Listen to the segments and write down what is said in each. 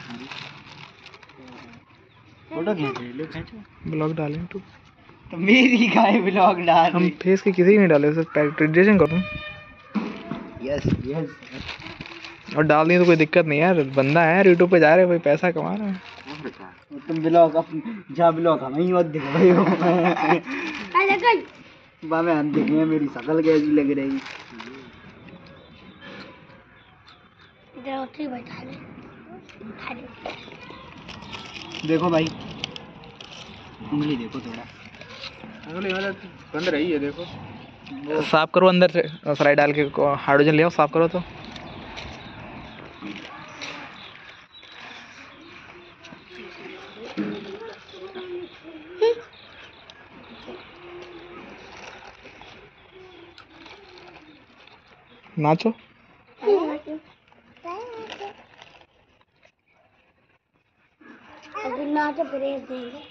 Photo खींच रहे, लो खींचो। ब्लॉग डालें तो मेरी गाय ब्लॉग डाल हम फेस के किसी नहीं डाले, सिर्फ ट्रेडिशन करूँ। Yes yes. और डाल दी तो कोई दिक्कत नहीं यार, बंदा है यूट्यूब पे जा रहे, कोई पैसा कमा रहा है। तुम ब्लॉग जा ब्लॉग हमें ही मत दिखो भाई। बाबा हम देखें मेरी शक्ल कैसी लग रही। देखो भाई उंगली देखो, थोड़ा उंगली मतलब बंद रही है, देखो। साफ करो अंदर से, फ्राई डाल के हाइड्रोजन ले आओ, साफ करो तो। नाचो। नाचो ब्रेक देंगे,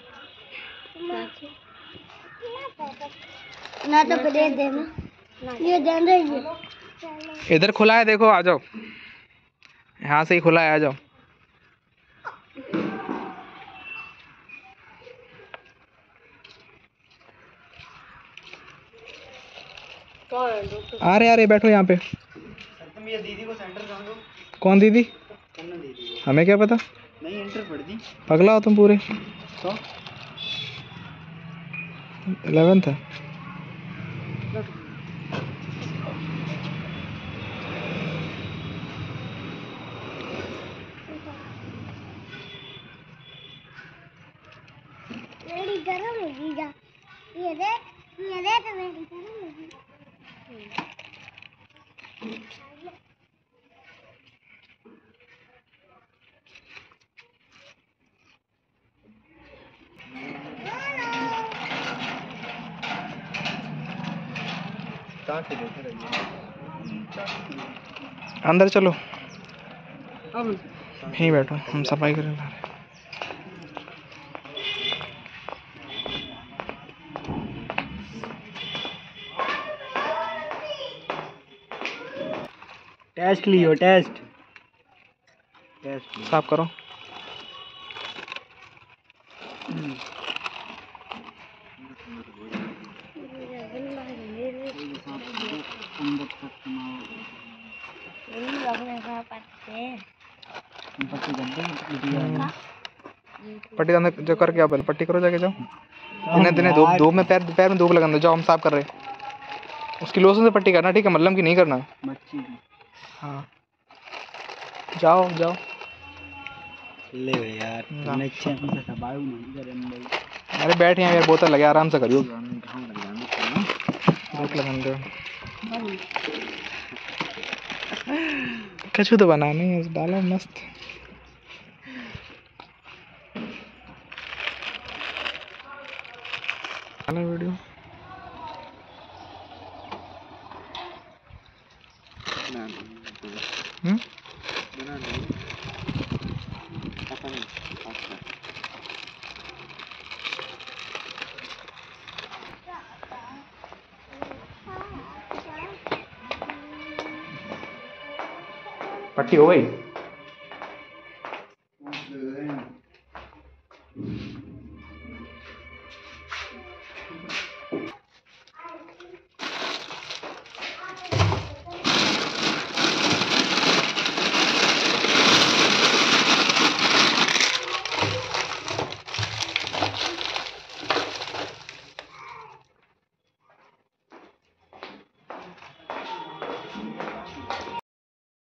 ना तो ब्रेक देना, ये जान रही है। इधर खुला है, देखो आ जाओ, यहाँ से ही खुला है, आ जाओ। आ रहे बैठो यहाँ पे। तुम ये दीदी को सेंटर जान दो। कौन दीदी? दीदी हमें क्या पता, नहीं एंटर पड़ दी। पगला हो तुम पूरे। तो 11th है। मेरी गरम होगी जा, ये देख तो मेरी गरम होगी। अंदर चलो, यहीं बैठो, हम सफाई करें। टेस्ट लियो, टेस्ट साफ करो। पट्टी अंदर जो करके आओ, पहले पट्टी करो, जाके जाओ। दिने दिने धूप में पैर में धूप लगाना, जाओ हम साफ कर रहे हैं। उसकी लोशन से पट्टी करना, ठीक है, मल्लम की नहीं करना। हाँ जाओ जाओ। ले यार तुमने अच्छे से दबाओ नहीं करे भाई। अरे बैठ यहाँ यार, बोतल लगे, आराम से करियो। भूख लगन दो। कछु तो बनाने है, डालो मस्त। वीडियो पट्टी हो गई।